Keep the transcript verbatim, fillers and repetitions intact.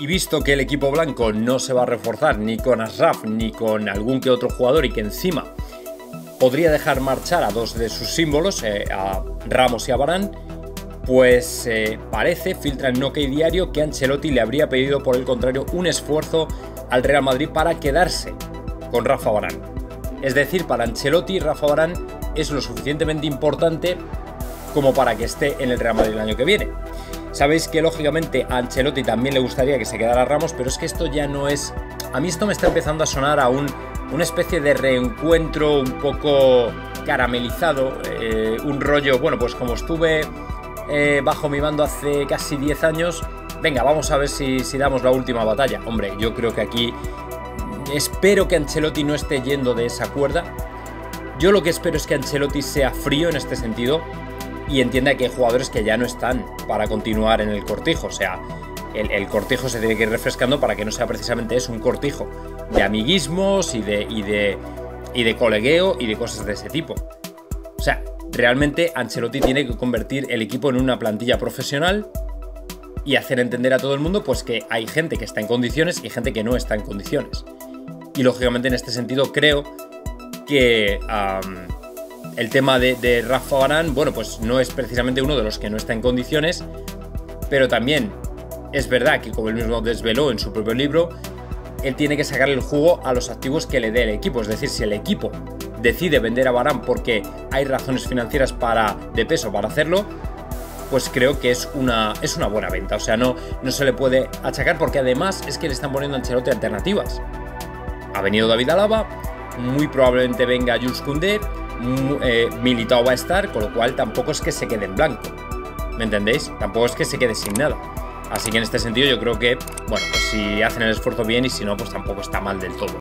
Y visto que el equipo blanco no se va a reforzar ni con Achraf ni con algún que otro jugador y que encima podría dejar marchar a dos de sus símbolos, eh, a Ramos y a Varane, pues eh, parece, filtra en OK Diario, que Ancelotti le habría pedido por el contrario un esfuerzo al Real Madrid para quedarse con Rafa Varane. Es decir, para Ancelotti, Rafa Varane es lo suficientemente importante como para que esté en el Real Madrid el año que viene. Sabéis que lógicamente a Ancelotti también le gustaría que se quedara Ramos, pero es que esto ya no es... A mí esto me está empezando a sonar a un, una especie de reencuentro un poco caramelizado, eh, un rollo, bueno, pues como estuve eh, bajo mi mando hace casi diez años, venga, vamos a ver si, si damos la última batalla. Hombre, yo creo que aquí espero que Ancelotti no esté yendo de esa cuerda. Yo lo que espero es que Ancelotti sea frío en este sentido y entienda que hay jugadores que ya no están para continuar en el cortijo. O sea, el, el cortijo se tiene que ir refrescando para que no sea precisamente eso, un cortijo de amiguismos y de, y de, y de colegueo y de cosas de ese tipo. O sea, realmente Ancelotti tiene que convertir el equipo en una plantilla profesional y hacer entender a todo el mundo pues que hay gente que está en condiciones y gente que no está en condiciones. Y lógicamente en este sentido creo que um, el tema de, de Rafa Varane, bueno, pues no es precisamente uno de los que no está en condiciones, pero también es verdad que, como él mismo desveló en su propio libro, él tiene que sacar el jugo a los activos que le dé el equipo. Es decir, si el equipo decide vender a Varane porque hay razones financieras para, de peso para hacerlo, pues creo que es una, es una buena venta. O sea, no, no se le puede achacar, porque además es que le están poniendo a Ancelotti alternativas. Ha venido David Alaba, muy probablemente venga Jules Koundé, eh, Militao va a estar, con lo cual tampoco es que se quede en blanco, ¿me entendéis? Tampoco es que se quede sin nada. Así que en este sentido yo creo que, bueno, pues si hacen el esfuerzo bien, y si no, pues tampoco está mal del todo.